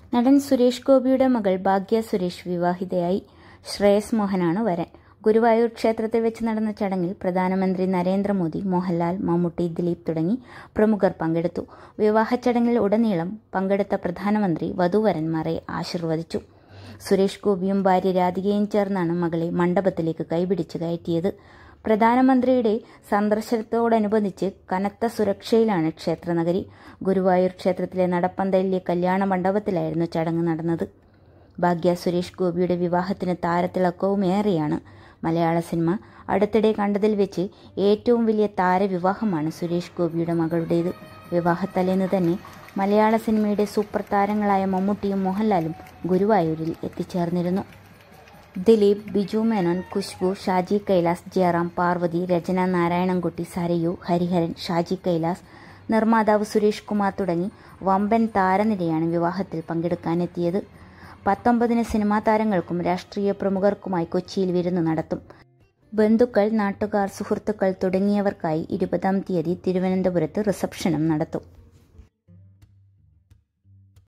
നടൻ സുരേഷ് ഗോപിയുടെ മകൾ ഭാഗ്യ സുരേഷ് വിവാഹിതയായി. ശ്രേയസ് മോഹനാണ് വരൻ. ഗുരുവായൂർ ക്ഷേത്രത്തിൽ വെച്ച് നടന്ന ചടങ്ങിൽ പ്രധാനമന്ത്രി നരേന്ദ്രമോദി, മോഹൻലാൽ, മമ്മൂട്ടി, ദിലീപ് തുടങ്ങി പ്രമുഖർ പങ്കെടുത്തു. വിവാഹ ചടങ്ങിൽ ഉടനീളം പങ്കെടുത്ത പ്രധാനമന്ത്രി വധൂവരന്മാരെ ആശീർവദിച്ചു. സുരേഷ് ഗോപിയും ഭാര്യ രാധികയും ചേർന്നാണ് മകളെ മണ്ഡപത്തിലേക്ക് കൈപിടിച്ച് കയറ്റിയത്. പ്രധാനമന്ത്രിയുടെ സന്ദർശനത്തോടനുബന്ധിച്ച് കനത്ത സുരക്ഷയിലാണ് ക്ഷേത്രനഗരി. ഗുരുവായൂർ ക്ഷേത്രത്തിലെ നടപ്പന്തലിലെ കല്യാണ മണ്ഡപത്തിലായിരുന്നു ചടങ്ങ് നടന്നത്. ഭാഗ്യ സുരേഷ് ഗോപിയുടെ വിവാഹത്തിന് താരത്തിളക്കവും ഏറെയാണ്. മലയാള സിനിമ അടുത്തിടെ കണ്ടതിൽ വെച്ച് ഏറ്റവും വലിയ താരവിവാഹമാണ് സുരേഷ് ഗോപിയുടെ മകളുടേത്. വിവാഹത്തലേന്ന് തന്നെ മലയാള സിനിമയുടെ സൂപ്പർ താരങ്ങളായ മമ്മൂട്ടിയും മോഹൻലാലും ഗുരുവായൂരിൽ എത്തിച്ചേർന്നിരുന്നു. ദിലീപ്, ബിജു മേനോൻ, ഖുശ്ബു, ഷാജി കൈലാസ്, ജയറാം, പാർവതി, രചന, നാരായണൻകുട്ടി, സരയു, ഹരിഹരൻ, ഷാജി കൈലാസ്, നിർമ്മാതാവ് സുരേഷ് കുമാർ തുടങ്ങി വമ്പൻ താരനിരയാണ് വിവാഹത്തിൽ പങ്കെടുക്കാനെത്തിയത്. 19-ന് സിനിമാ താരങ്ങൾക്കും രാഷ്ട്രീയ പ്രമുഖർക്കുമായി കൊച്ചിയിൽ വിരുന്ന് നടത്തും. ബന്ധുക്കൾ, നാട്ടുകാർ, സുഹൃത്തുക്കൾ തുടങ്ങിയവർക്കായി 20-ാം തീയതി തിരുവനന്തപുരത്ത് റിസപ്ഷനും നടത്തും.